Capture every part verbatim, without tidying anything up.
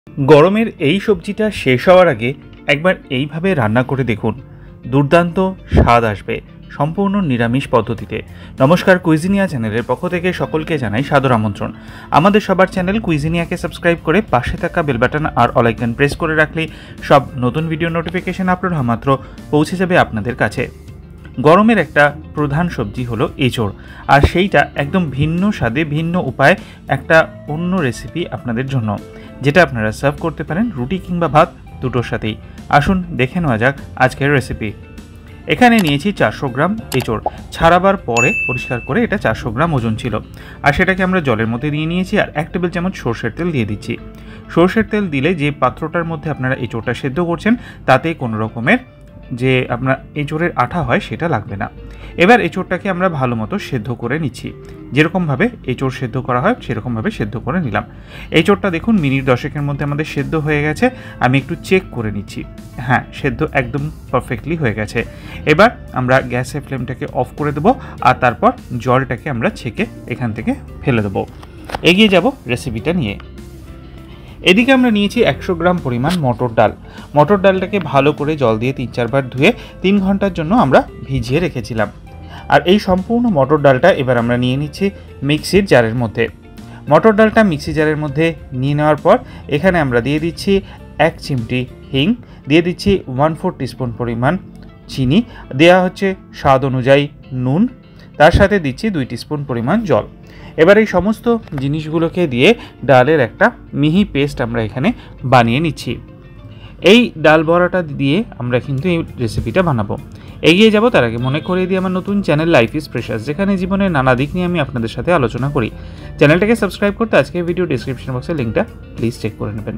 গরমের এই সবজিটা শেষ হওয়ার আগে একবার এইভাবে রান্না করে দেখুন, দুর্দান্ত স্বাদ আসবে সম্পূর্ণ নিরামিষ পদ্ধতিতে। নমস্কার, কুইজিনিয়া চ্যানেলের পক্ষ থেকে সকলকে জানাই সাদর আমন্ত্রণ। আমাদের সবার চ্যানেল কুইজিনিয়াকে সাবস্ক্রাইব করে পাশে থাকা বেল বাটন আর অল আইকন প্রেস করে রাখলেই সব নতুন ভিডিও নোটিফিকেশন আপলোড হওয়া মাত্র পৌঁছে যাবে আপনাদের কাছে। গরমের একটা প্রধান সবজি হলো এঁচোড়, আর সেইটা একদম ভিন্ন স্বাদে ভিন্ন উপায়ে একটা অন্য রেসিপি আপনাদের জন্য, যেটা আপনারা সার্ভ করতে পারেন রুটি কিংবা ভাত দুটোর সাথেই। আসুন দেখে নেওয়া যাক আজকের রেসিপি। এখানে নিয়েছি চারশো গ্রাম এঁচোড়, ছাড়াবার পরে পরিষ্কার করে এটা চারশো গ্রাম ওজন ছিল, আর সেটাকে আমরা জলের মধ্যে দিয়ে নিয়েছি। আর এক টেবিল চামচ সর্ষের তেল দিয়ে দিচ্ছি। সর্ষের তেল দিলে যে পাত্রটার মধ্যে আপনারা এঁচোড়টা সেদ্ধ করছেন তাতে কোনো রকমের যে আপনার এঁচোড়ের আঠা হয় সেটা লাগবে না। এবার এঁচোড়টাকে আমরা ভালো মতো সেদ্ধ করে নিচ্ছি, যেরকমভাবে এঁচোড় সেদ্ধ করা হয় সেরকমভাবে সেদ্ধ করে নিলাম। এঁচোড়টা দেখুন মিনিট দশেকের মধ্যে আমাদের সেদ্ধ হয়ে গেছে। আমি একটু চেক করে নিচ্ছি, হ্যাঁ সেদ্ধ একদম পারফেক্টলি হয়ে গেছে। এবার আমরা গ্যাসের ফ্লেমটাকে অফ করে দেবো, আর তারপর জলটাকে আমরা ছেঁকে এখান থেকে ফেলে দেবো। এগিয়ে যাব রেসিপিটা নিয়ে। এদিকে আমরা নিয়েছি একশো গ্রাম পরিমাণ মটর ডাল। মটর ডালটাকে ভালো করে জল দিয়ে তিন চারবার ধুয়ে তিন ঘন্টার জন্য আমরা ভিজিয়ে রেখেছিলাম। আর এই সম্পূর্ণ মটর ডালটা এবার আমরা নিয়ে নিচ্ছি মিক্সির জারের মধ্যে। মটর ডালটা মিক্সি জারের মধ্যে নিয়ে নেওয়ার পর এখানে আমরা দিয়ে দিচ্ছি এক চিমটি হিং, দিয়ে দিচ্ছি ওয়ান ফোর টিস্পুন পরিমাণ চিনি, দেওয়া হচ্ছে স্বাদ অনুযায়ী নুন, তার সাথে দিচ্ছি দুই টিস্পুন পরিমাণ জল। এবার এই সমস্ত জিনিসগুলোকে দিয়ে ডালের একটা মিহি পেস্ট আমরা এখানে বানিয়ে নিচ্ছি। এই ডাল বড়াটা দিয়ে আমরা কিন্তু এই রেসিপিটা বানাবো। এগিয়ে যাব তার আগে মনে করিয়ে দিই আমার নতুন চ্যানেল লাইফ ইজ প্রেশাস, যেখানে জীবনের নানা দিক নিয়ে আমি আপনাদের সাথে আলোচনা করি। চ্যানেলটাকে সাবস্ক্রাইব করতে আজকে ভিডিও ডিসক্রিপশন বক্সে লিঙ্কটা প্লিজ চেক করে নেবেন।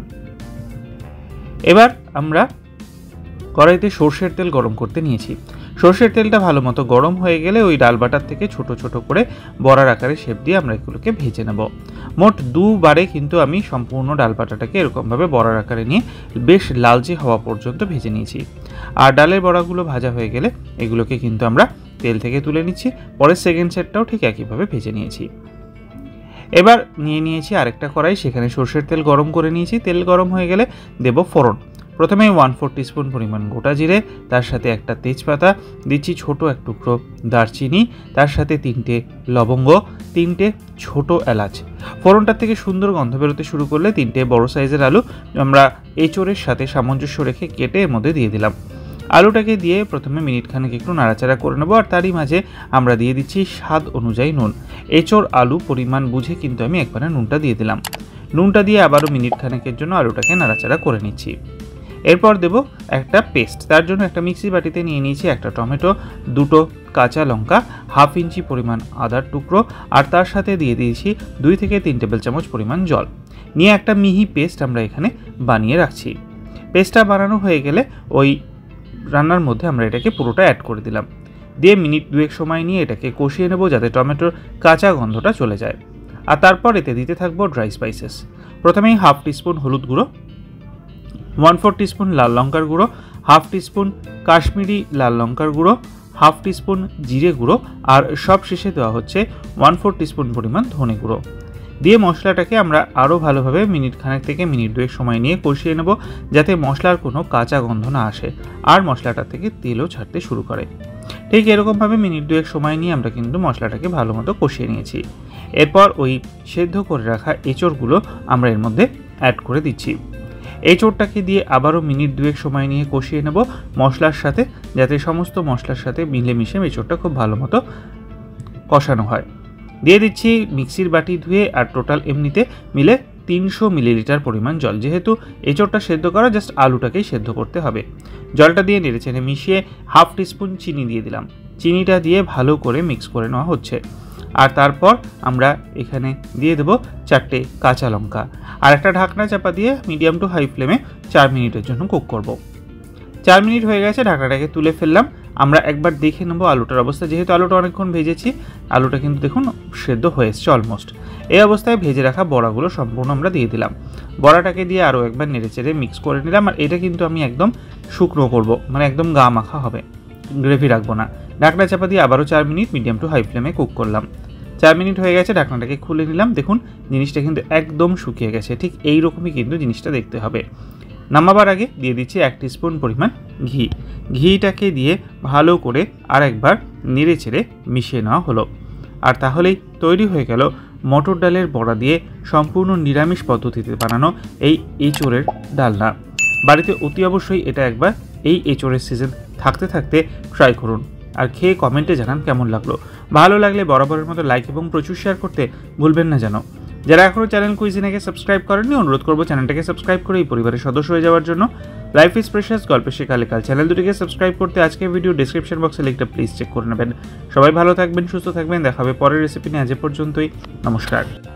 এবার আমরা কড়াইতে সর্ষের তেল গরম করতে নিয়েছি। সর্ষের তেলটা ভালো মতো গরম হয়ে গেলে ওই ডাল বাটার থেকে ছোট ছোট করে বড়ার আকারে শেপ দিয়ে আমরা এগুলোকে ভেজে নেব। মোট দুবারে কিন্তু আমি সম্পূর্ণ ডাল বাটাটাকে এরকমভাবে বড়ার আকারে নিয়ে বেশ লালচে হওয়া পর্যন্ত ভেজে নিয়েছি। আর ডালের বড়াগুলো ভাজা হয়ে গেলে এগুলোকে কিন্তু আমরা তেল থেকে তুলে নিচ্ছি। পরের সেকেন্ড সেটটাও ঠিক একইভাবে ভেজে নিয়েছি। এবার নিয়ে নিয়েছি আরেকটা কড়াই, সেখানে সর্ষের তেল গরম করে নিয়েছি। তেল গরম হয়ে গেলে দেব ফোড়ন। প্রথমে ওয়ান ফোর টিস্পুন পরিমাণ গোটা জিরে, তার সাথে একটা তেজপাতা, দিচ্ছি ছোট এক টুকরো দারচিনি, তার সাথে তিনটে লবঙ্গ, তিনটে ছোট এলাচ। ফোড়নটার থেকে সুন্দর গন্ধ বেরোতে শুরু করলে তিনটে বড় সাইজের আলু আমরা এঁচোড়ের সাথে সামঞ্জস্য রেখে কেটে এর মধ্যে দিয়ে দিলাম। আলুটাকে দিয়ে প্রথমে মিনিট খানেক একটু নাড়াচাড়া করে নেবো, আর তারই মাঝে আমরা দিয়ে দিচ্ছি স্বাদ অনুযায়ী নুন। এঁচোড় আলু পরিমাণ বুঝে কিন্তু আমি একবারে নুনটা দিয়ে দিলাম। নুনটা দিয়ে আবারও মিনিট খানেকের জন্য আলুটাকে নাড়াচাড়া করে নিচ্ছি। এরপর দেব একটা পেস্ট। তার জন্য একটা মিক্সি বাটিতে নিয়ে নিয়েছি একটা টমেটো, দুটো কাঁচা লঙ্কা, হাফ ইঞ্চি পরিমাণ আদার টুকরো, আর তার সাথে দিয়ে দিয়েছি দুই থেকে তিন টেবিল চামচ পরিমাণ জল। নিয়ে একটা মিহি পেস্ট আমরা এখানে বানিয়ে রাখছি। পেস্টটা বানানো হয়ে গেলে ওই রান্নার মধ্যে আমরা এটাকে পুরোটা অ্যাড করে দিলাম। দিয়ে মিনিট দুয়েক সময় নিয়ে এটাকে কষিয়ে নেব যাতে টমেটোর কাঁচা গন্ধটা চলে যায়। আর তারপর এতে দিতে থাকবো ড্রাই স্পাইসেস। প্রথমেই হাফ টিস্পুন হলুদ গুঁড়ো, ওয়ান ফোর টিস্পুন লাল লঙ্কার গুঁড়ো, হাফ টিস্পুন কাশ্মীরি লাল লঙ্কার গুঁড়ো, হাফ টিস্পুন জিরে গুঁড়ো, আর সব শেষে দেওয়া হচ্ছে ওয়ান ফোর টিস্পুন পরিমাণ ধনে গুঁড়ো। দিয়ে মশলাটাকে আমরা আরও ভালোভাবে মিনিট খানেক থেকে মিনিট দুয়েক সময় নিয়ে কষিয়ে নেব যাতে মশলার কোনো কাঁচা গন্ধ না আসে আর মশলাটা থেকে তেলও ছাড়তে শুরু করে। ঠিক এরকমভাবে মিনিট দুয়েক সময় নিয়ে আমরা কিন্তু মশলাটাকে ভালো মতো কষিয়ে নিয়েছি। এরপর ওই সেদ্ধ করে রাখা এঁচোড়গুলো আমরা এর মধ্যে অ্যাড করে দিচ্ছি। এঁচোড়টাকে দিয়ে আবারও মিনিট দুয়েক সময় নিয়ে কষিয়ে নেব মশলার সাথে, যাতে সমস্ত মশলার সাথে মিলেমিশে এঁচোড়টা খুব ভালো মতো কষানো হয়। দিয়ে দিচ্ছি মিক্সির বাটি ধুয়ে আর টোটাল এমনিতে মিলে তিনশো মিলিলিটার পরিমাণ জল। যেহেতু এঁচোড়টা সেদ্ধ করা, জাস্ট আলুটাকেই সেদ্ধ করতে হবে। জলটা দিয়ে নেড়েচেড়ে মিশিয়ে হাফ টিস্পুন চিনি দিয়ে দিলাম। চিনিটা দিয়ে ভালো করে মিক্স করে নেওয়া হচ্ছে। আর তারপর আমরা এখানে দিয়ে দেবো চারটে কাঁচা লঙ্কা, আর একটা ঢাকনা চাপা দিয়ে মিডিয়াম টু হাই ফ্লেমে চার মিনিটের জন্য কুক করব। চার মিনিট হয়ে গেছে, ঢাকনাটাকে তুলে ফেললাম। আমরা একবার দেখে নেবো আলুটার অবস্থা। যেহেতু আলুটা অনেকক্ষণ ভেজেছি, আলুটা কিন্তু দেখুন সেদ্ধ হয়ে এসছে অলমোস্ট। এই অবস্থায় ভেজে রাখা বড়াগুলো সম্পূর্ণ আমরা দিয়ে দিলাম। বড়াটাকে দিয়ে আরও একবার নেড়েচেড়ে মিক্স করে নিলাম। আর এটা কিন্তু আমি একদম শুকনো করব, মানে একদম গা মাখা হবে, গ্রেভি রাখবো না। ঢাকনা চাপা দিয়ে আবারও চার মিনিট মিডিয়াম টু হাই ফ্লেমে কুক করলাম। চার মিনিট হয়ে গেছে, ঢাকনাটাকে খুলে নিলাম। দেখুন জিনিসটা কিন্তু একদম শুকিয়ে গেছে, ঠিক এই রকমই কিন্তু জিনিসটা দেখতে হবে। নামাবার আগে দিয়ে দিচ্ছি এক স্পুন পরিমাণ ঘি। ঘিটাকে দিয়ে ভালো করে আর একবার নেড়ে চেড়ে মিশিয়ে নেওয়া হলো। আর তাহলেই তৈরি হয়ে গেল মটর ডালের বড়া দিয়ে সম্পূর্ণ নিরামিষ পদ্ধতিতে বানানো এই এঁচোড়ের ডালনা। বাড়িতে অতি অবশ্যই এটা একবার এই এঁচোড়ের সিজন থাকতে থাকতে ট্রাই করুন, আর খেয়ে কমেন্টে জানান কেমন লাগলো। ভালো লাগলে বরাবরের মতো লাইক এবং প্রচুর শেয়ার করতে ভুলবেন না যেন। যারা এখনও চ্যানেল কুইজিনাকে সাবস্ক্রাইব করেননি, অনুরোধ করবো চ্যানেলটাকে সাবস্ক্রাইব করে এই পরিবারের সদস্য হয়ে যাওয়ার জন্য। লাইফ ইজ প্রেশাস গল্পে শেখালে কাল চ্যানেল দুটিকে সাবস্ক্রাইব করতে আজকের ভিডিও ডিসক্রিপশন বক্সে লিঙ্কটা প্লিজ চেক করে নেবেন। সবাই ভালো থাকবেন, সুস্থ থাকবেন, দেখা হবে পরের রেসিপি নিয়ে। আজ পর্যন্তই, নমস্কার।